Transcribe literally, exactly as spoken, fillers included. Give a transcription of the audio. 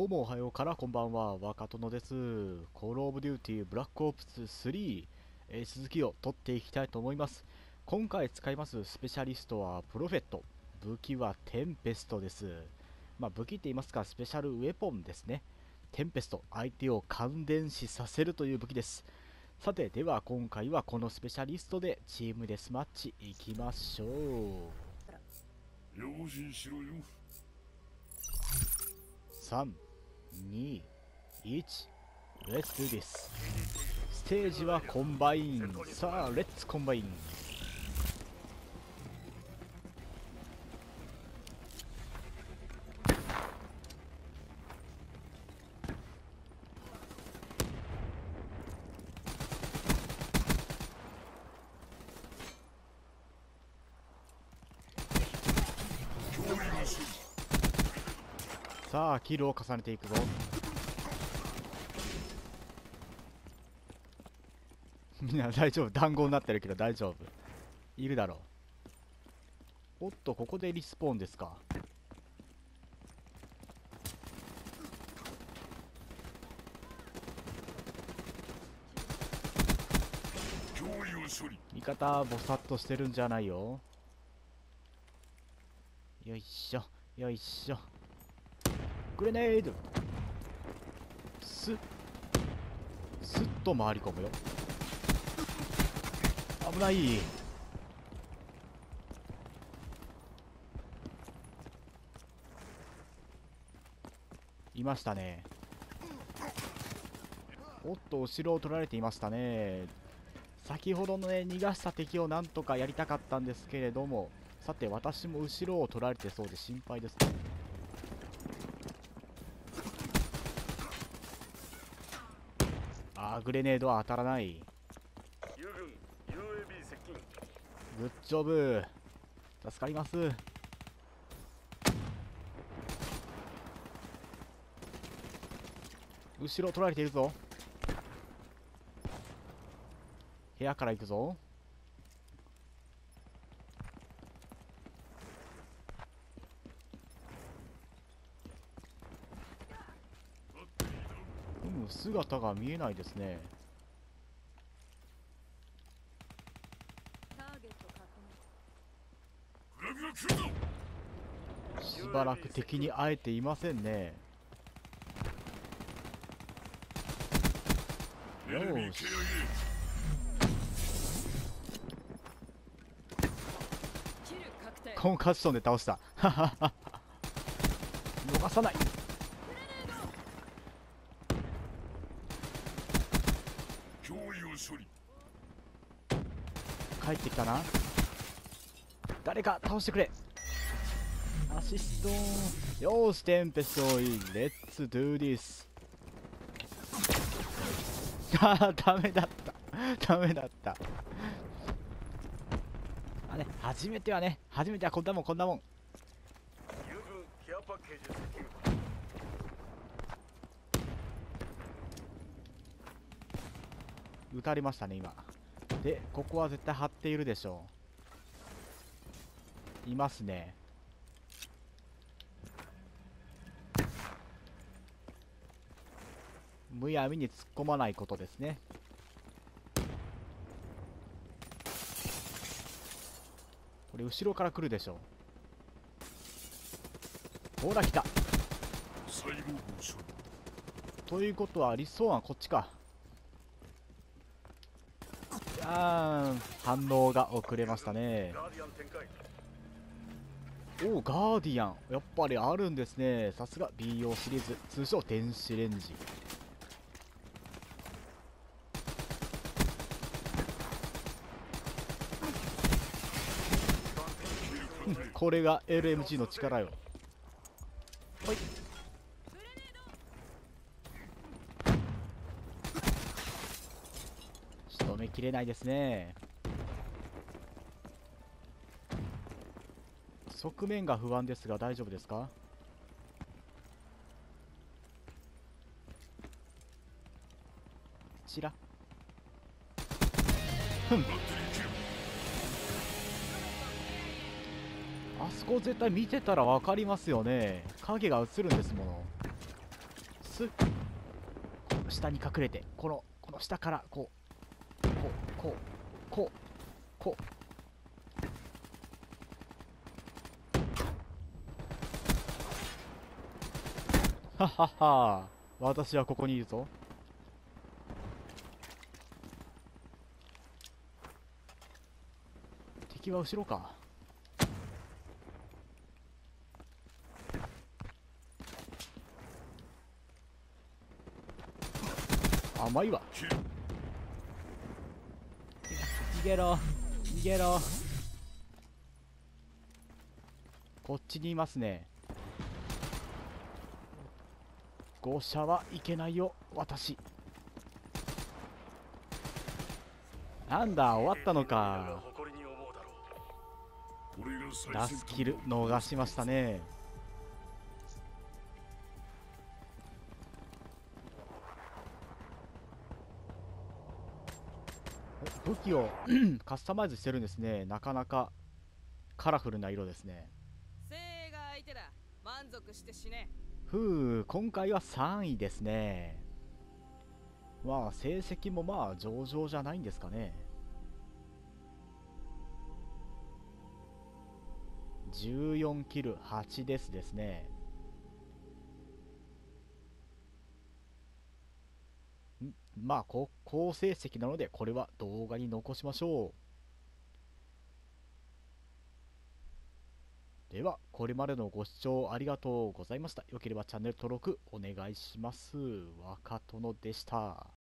うもおはようからこんばんは、若殿です。コールオブデューティーブラックオプススリー、えー続きを取っていきたいと思います。今回使いますスペシャリストはプロフェット。武器はテンペストです。まあ武器って言いますか、スペシャルウェポンですね。テンペスト、相手を感電死させるという武器です。さて、では今回はこのスペシャリストでチームデスマッチいきましょう。 用心しろよ。 さん、に、いち、レッツドゥディス。ステージはコンバイン。さあ、レッツコンバイン。さあ、キルを重ねていくぞ。みんな大丈夫。団子になってるけど大丈夫。いるだろう。おっと、ここでリスポーンですか。味方ボサッとしてるんじゃないよ。よいしょよいしょ。グレネード。スッスッと回り込むよ。危ない。いましたね。おっと、後ろを取られていましたね。先ほどのね、逃がした敵をなんとかやりたかったんですけれども、さて私も後ろを取られてそうで心配ですね。あー、グレネードは当たらない。グッジョブ、助かります。後ろ取られているぞ。部屋から行くぞ。うん、姿が見えないですね。しばらく敵に会えていませんね。よーし。コンカッションで倒した。逃さない。帰ってきたな。誰か倒してくれ。アシストー。よーし、テンペストイン。レッツドゥーディス。ああ、ダメだった。ダメだった。あね、初めてはね、初めてはこんなもん、こんなもん。撃たれましたね、今。で、ここは絶対張っているでしょう。いますね。むやみに突っ込まないことですね。これ後ろから来るでしょう。ほら来た。ということは理想はこっちか。あー、反応が遅れましたね。おお、ガーディアンやっぱりあるんですね。さすが ビーオー シリーズ、通称電子レンジ。これが エルエムジー の力よ。ほい。仕留めきれないですね。側面が不安ですが大丈夫ですか。ちらふん。あそこ絶対見てたら分かりますよね。影が映るんですもの。 ますこの下に隠れて、このこの下からこうこうこうこうこうはっはっは、私はここにいるぞ。敵は後ろか。甘いわ。逃げろ逃げろ。こっちにいますね。誤射はいけないよ私。なんだ終わったのか。ラスキル逃しましたね。武器をカスタマイズしてるんですね。なかなかカラフルな色ですね。 精が相手だ。満足して死ね。 ふう、今回はさんいですね。まあ成績もまあ上々じゃないんですかね。じゅうよんキルはちデスですね。んまあ好好成績なのでこれは動画に残しましょう。ではこれまでのご視聴ありがとうございました。よければチャンネル登録お願いします。若殿でした。